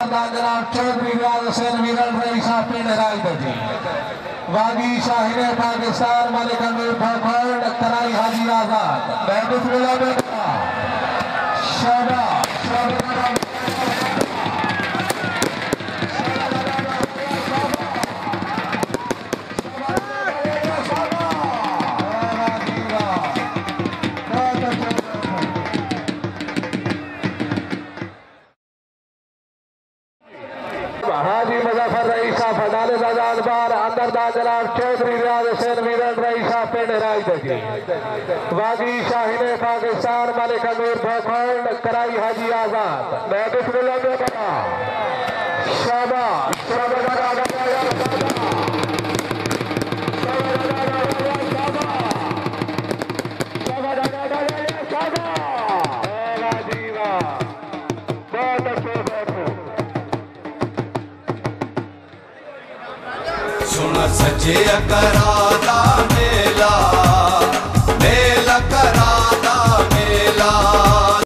جناب چودھری ریاض حسین ویرل رئیس پنڈ رائی بجی واگی شاہین پاکستان ملک امیر بھوکھڑ کرائی حاجی آزاد بسم اللہ بیٹا شہباز حاجی مظفر رئیسہ فضال زاداد بار اندر دا جناب چودھری ریاض حسین ویرل رئیسہ پنڈ رائی بجی واگی شاہین پاکستان ملک امیر بھوکھڑ کرائی حاجی آزاد بسم اللہ بیٹا شہباز سن سچے اقرار